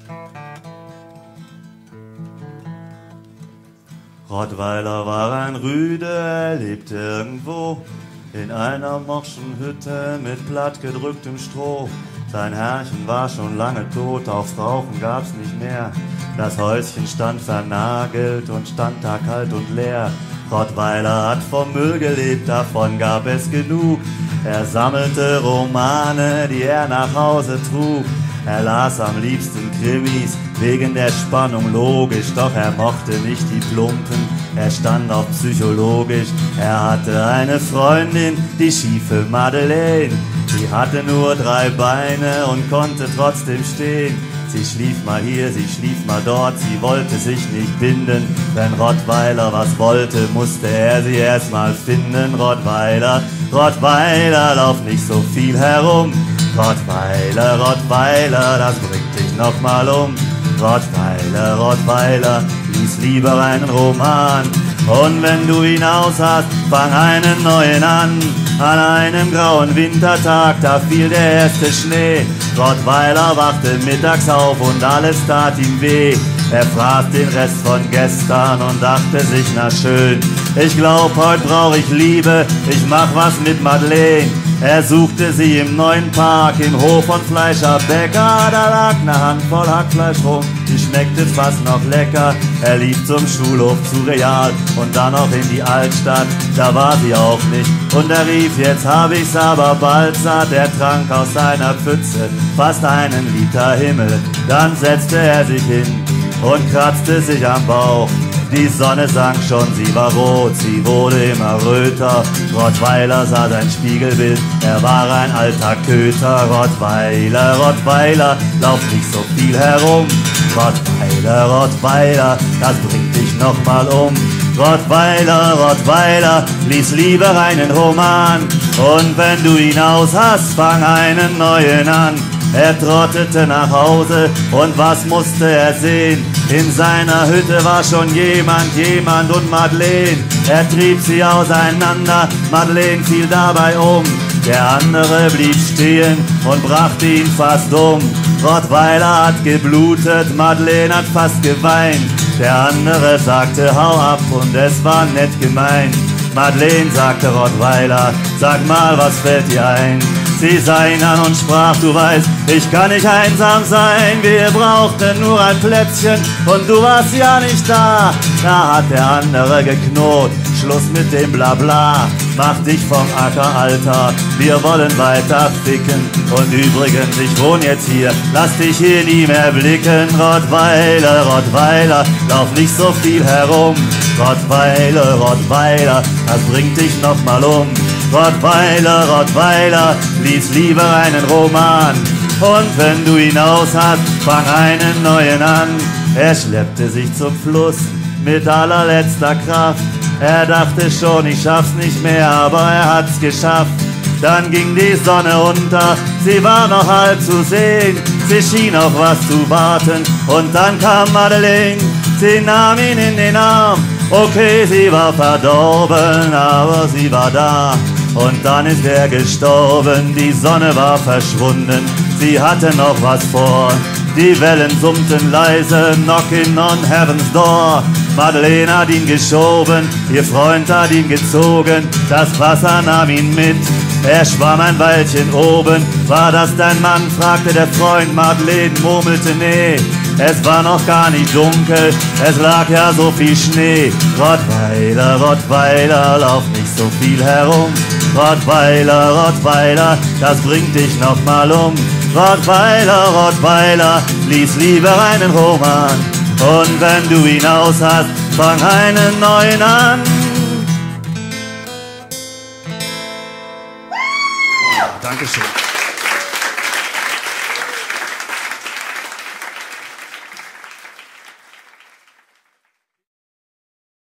Rottweiler war ein Rüde, er lebte irgendwo in einer morschen Hütte mit plattgedrücktem Stroh. Sein Herrchen war schon lange tot, aufs Rauchen gab's nicht mehr. Das Häuschen stand vernagelt und stand da kalt und leer. Rottweiler hat vom Müll gelebt, davon gab es genug. Er sammelte Romane, die er nach Hause trug. Er las am liebsten Krimis, wegen der Spannung logisch, doch er mochte nicht die Plumpen, er stand auf psychologisch. Er hatte eine Freundin, die schiefe Madeleine, die hatte nur 3 Beine und konnte trotzdem stehen. Sie schlief mal hier, sie schlief mal dort, sie wollte sich nicht binden. Wenn Rottweiler was wollte, musste er sie erst mal finden. Rottweiler, Rottweiler, lauf nicht so viel herum. Rottweiler, Rottweiler, das bringt dich noch mal um. Rottweiler, Rottweiler, lies lieber einen Roman. Und wenn du ihn aus hast, fang einen neuen an. An einem grauen Wintertag, da fiel der erste Schnee. Rottweiler wachte mittags auf und alles tat ihm weh. Er fraß den Rest von gestern und dachte sich, na schön, ich glaub, heute brauch ich Liebe, ich mach was mit Madeleine. Er suchte sie im neuen Park, im Hof von Fleischer Bäcker. Da lag ne Handvoll Hackfleisch rum, die schmeckte fast noch lecker. Er lief zum Schulhof zu Real und dann noch in die Altstadt. Da war sie auch nicht und er rief, jetzt hab ich's aber bald satt. Er trank aus seiner Pfütze fast einen Liter Himmel. Dann setzte er sich hin und kratzte sich am Bauch. Die Sonne sank schon, sie war rot, sie wurde immer röter. Rottweiler sah sein Spiegelbild, er war ein alter Köter. Rottweiler, Rottweiler, lauf nicht so viel herum. Rottweiler, Rottweiler, das bringt dich noch mal um. Rottweiler, Rottweiler, lies lieber einen Roman. Und wenn du ihn aus hast, fang einen neuen an. Er trottete nach Hause und was musste er sehen? In seiner Hütte war schon jemand und Madeleine. Er trieb sie auseinander, Madeleine fiel dabei um. Der andere blieb stehen und brachte ihn fast um. Rottweiler hat geblutet, Madeleine hat fast geweint. Der andere sagte, hau ab und es war nett gemeint. Madeleine sagte Rottweiler, sag mal, was fällt dir ein? Sie sah ihn an und sprach, du weißt, ich kann nicht einsam sein. Wir brauchten nur ein Plätzchen und du warst ja nicht da. Da hat der andere geknurrt, Schluss mit dem Blabla. Mach dich vom Acker, Alter, wir wollen weiter ficken. Und übrigens, ich wohne jetzt hier, lass dich hier nie mehr blicken. Rottweiler, Rottweiler, lauf nicht so viel herum. Rottweiler, Rottweiler, das bringt dich noch mal um. Rottweiler, Rottweiler, lies lieber einen Roman. Und wenn du ihn aus hast, fang einen neuen an. Er schleppte sich zum Fluss mit allerletzter Kraft. Er dachte schon, ich schaff's nicht mehr, aber er hat's geschafft. Dann ging die Sonne unter, sie war noch halb zu sehen. Sie schien auf was zu warten und dann kam Madeleine. Sie nahm ihn in den Arm, okay, sie war verdorben, aber sie war da. Und dann ist er gestorben, die Sonne war verschwunden, sie hatte noch was vor. Die Wellen summten leise, knocking on heaven's door. Madeleine hat ihn geschoben, ihr Freund hat ihn gezogen, das Wasser nahm ihn mit. Er schwamm ein Weilchen oben, war das dein Mann, fragte der Freund. Madeleine murmelte, nee, es war noch gar nicht dunkel, es lag ja so viel Schnee. Rottweiler, Rottweiler, lauf nicht so viel herum. Rottweiler, Rottweiler, das bringt dich noch mal um. Rottweiler, Rottweiler, lies lieber einen Roman. Und wenn du ihn aus hast, fang einen neuen an. Dankeschön.